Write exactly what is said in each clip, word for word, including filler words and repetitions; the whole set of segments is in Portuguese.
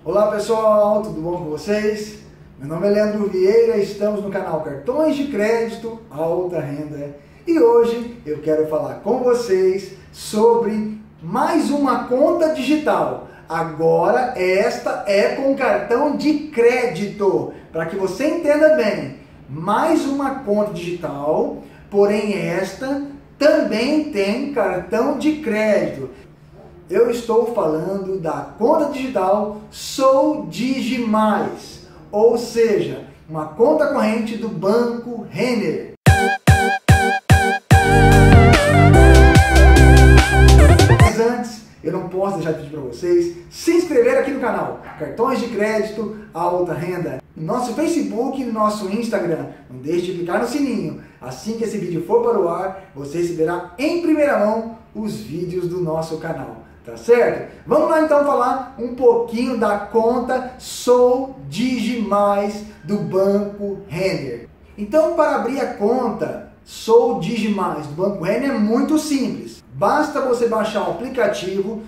Olá pessoal, tudo bom com vocês? Meu nome é Leandro Vieira, estamos no canal Cartões de Crédito Alta Renda e hoje eu quero falar com vocês sobre mais uma conta digital. Agora esta é com cartão de crédito, para que você entenda bem, mais uma conta digital, porém esta também tem cartão de crédito. Eu estou falando da conta digital SouDigiMais, ou seja, uma conta corrente do Banco Renner. Mas antes, eu não posso deixar de pedir para vocês se inscrever aqui no canal Cartões de Crédito Alta Renda, no nosso Facebook e no nosso Instagram. Não deixe de clicar no sininho. Assim que esse vídeo for para o ar, você receberá em primeira mão os vídeos do nosso canal. Tá certo? Vamos lá então falar um pouquinho da conta SouDigiMais do Banco Renner. Então, para abrir a conta SouDigiMais do Banco Renner é muito simples. Basta você baixar o aplicativo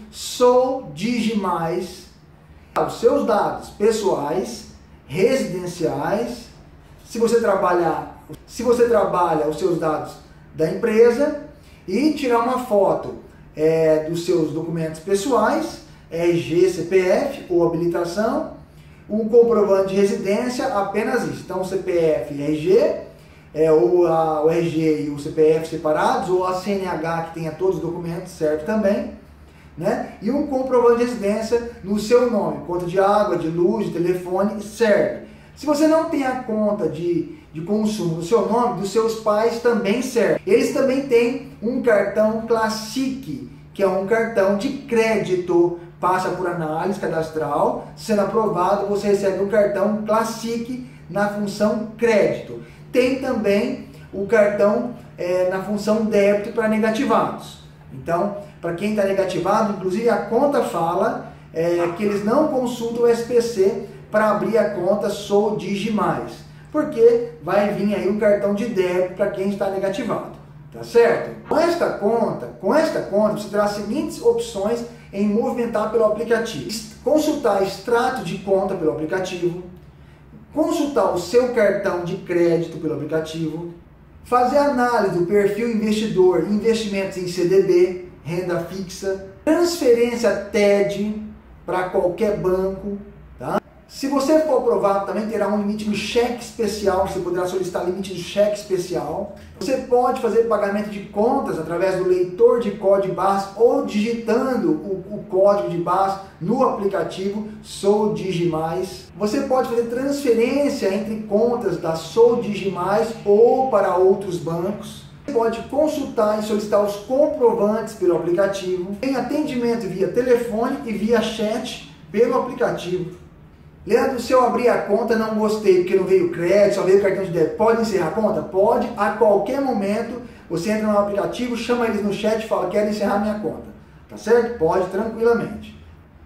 SouDigiMais, os seus dados pessoais, residenciais, se você trabalhar, se você trabalha os seus dados da empresa e tirar uma foto É, dos seus documentos pessoais, R G, C P F ou habilitação, um comprovante de residência, apenas isso. Então, C P F e R G, é, ou a, o R G e o C P F separados, ou a C N H que tenha todos os documentos, serve também, né? E um comprovante de residência no seu nome, conta de água, de luz, de telefone, serve. Se você não tem a conta de, de consumo no seu nome, dos seus pais também serve. Eles também têm um cartão Classic, que é um cartão de crédito, passa por análise cadastral, sendo aprovado, você recebe o cartão Classic na função crédito. Tem também o cartão é, na função débito para negativados. Então, para quem está negativado, inclusive a conta fala é, que eles não consultam o S P C para abrir a conta SouDigiMais, porque vai vir aí um cartão de débito para quem está negativado, tá certo? Com esta conta, com esta conta você terá as seguintes opções em movimentar pelo aplicativo: consultar extrato de conta pelo aplicativo, consultar o seu cartão de crédito pelo aplicativo, fazer análise do perfil investidor, investimentos em C D B, renda fixa, transferência T E D para qualquer banco, tá? Se você for aprovado, também terá um limite no cheque especial, você poderá solicitar limite de cheque especial. Você pode fazer pagamento de contas através do leitor de código de barras ou digitando o, o código de barras no aplicativo SouDigiMais. Você pode fazer transferência entre contas da SouDigiMais ou para outros bancos. Você pode consultar e solicitar os comprovantes pelo aplicativo. Tem atendimento via telefone e via chat pelo aplicativo. Leandro, se eu abrir a conta não gostei porque não veio crédito, só veio cartão de débito, pode encerrar a conta? Pode, a qualquer momento você entra no aplicativo, chama eles no chat e fala, quero encerrar minha conta, tá certo? Pode, tranquilamente.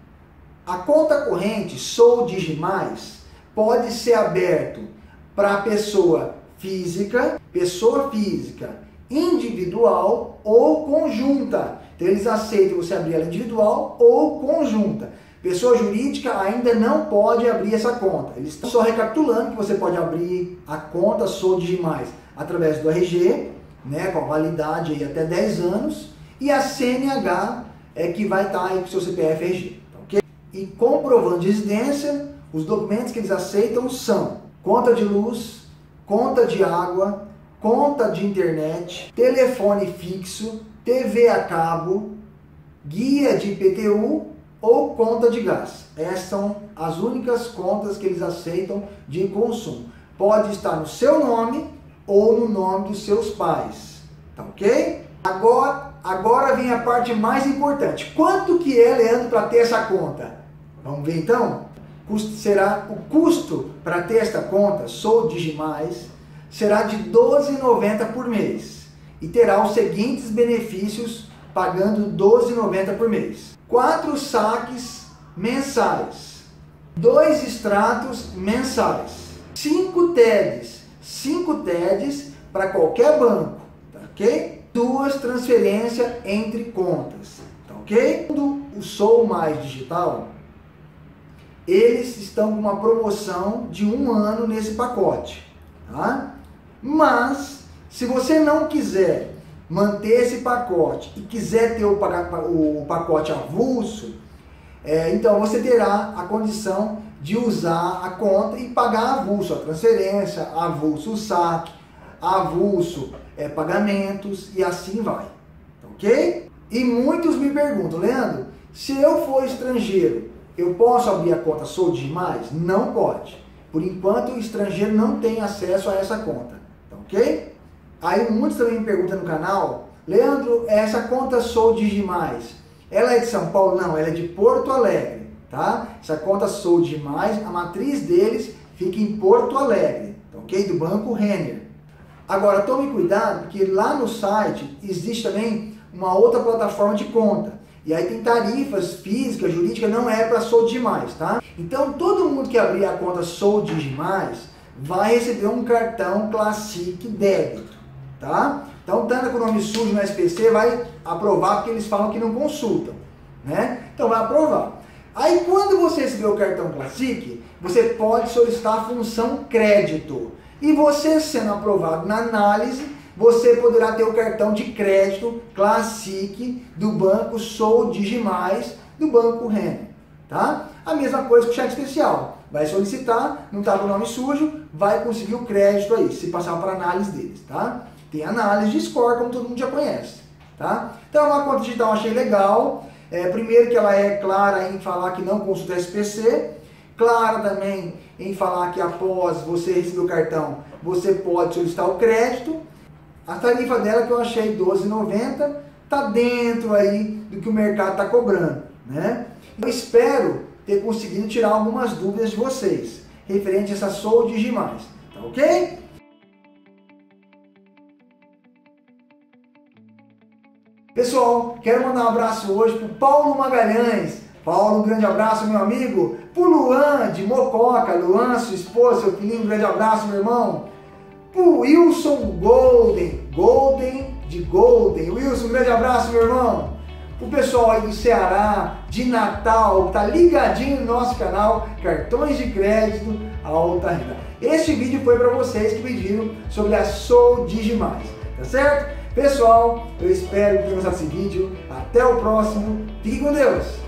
A conta corrente SouDigiMais pode ser aberto para pessoa física, pessoa física individual ou conjunta. Então eles aceitam você abrir ela individual ou conjunta. Pessoa jurídica ainda não pode abrir essa conta. Eles estão só recapitulando que você pode abrir a conta SouDigiMais através do R G, né, com a validade aí até dez anos, e a C N H é que vai estar aí com o seu C P F e R G. Tá, okay? E comprovando de residência, os documentos que eles aceitam são conta de luz, conta de água, conta de internet, telefone fixo, T V a cabo, guia de I P T U ou conta de gás. Essas são as únicas contas que eles aceitam de consumo. Pode estar no seu nome ou no nome dos seus pais. Tá ok? Agora, agora vem a parte mais importante. Quanto que é, Leandro, para ter essa conta? Vamos ver então? Custo, será o custo para ter esta conta SouDigiMais será de doze reais e noventa centavos por mês. E terá os seguintes benefícios pagando doze reais e noventa centavos por mês. Quatro saques mensais, dois extratos mensais, cinco T E Ds, cinco T E Ds para qualquer banco, tá ok? Duas transferências entre contas, tá ok? O Sou Mais Digital eles estão com uma promoção de um ano nesse pacote, tá? Mas, se você não quiser manter esse pacote e quiser ter o, o pacote avulso, é, então você terá a condição de usar a conta e pagar avulso a transferência, avulso o saque, avulso é, pagamentos e assim vai, ok? E muitos me perguntam, Leandro, se eu for estrangeiro, eu posso abrir a conta Sou Digimais? Não pode. Por enquanto o estrangeiro não tem acesso a essa conta, tá ok? Aí muitos também me perguntam no canal, Leandro, essa conta Sou Digimais, ela é de São Paulo? Não, ela é de Porto Alegre, tá? Essa conta Sou Digimais, a matriz deles fica em Porto Alegre, tá ok? Do Banco Renner. Agora tome cuidado, porque lá no site existe também uma outra plataforma de conta. E aí tem tarifas físicas, jurídicas, não é para Sou Digimais, tá? Então todo mundo que abrir a conta Sou Digimais vai receber um cartão Classic débito, tá? Então tanto com o nome sujo no S P C vai aprovar porque eles falam que não consultam, né? Então vai aprovar. Aí quando você receber o cartão Classic, você pode solicitar a função crédito. E você sendo aprovado na análise, você poderá ter o cartão de crédito Classic do banco Sou Digimais, do Banco Renner, tá? A mesma coisa com o cheque especial. Vai solicitar, não está com o nome sujo, vai conseguir o crédito aí, se passar para análise deles, tá? Tem análise de score, como todo mundo já conhece, tá? Então, uma conta digital eu achei legal. É, primeiro que ela é clara em falar que não consulta S P C, clara também em falar que após você receber o cartão, você pode solicitar o crédito. A tarifa dela que eu achei doze reais e noventa centavos, tá dentro aí do que o mercado está cobrando, né? Eu espero ter conseguido tirar algumas dúvidas de vocês, referente a essa Sou Digimais, tá ok? Pessoal, quero mandar um abraço hoje pro Paulo Magalhães. Paulo, um grande abraço, meu amigo. Pro Luan, de Mococa. Luan, sua esposa, seu filhinho, um grande abraço, meu irmão. Pro Wilson Golden, Golden de Golden. Wilson, um grande abraço, meu irmão. O pessoal aí do Ceará, de Natal, que tá ligadinho no nosso canal, cartões de crédito, alta renda. Este vídeo foi para vocês que pediram sobre a Sou Digimais, tá certo? Pessoal, eu espero que tenham gostado desse vídeo. Até o próximo. Fique com Deus!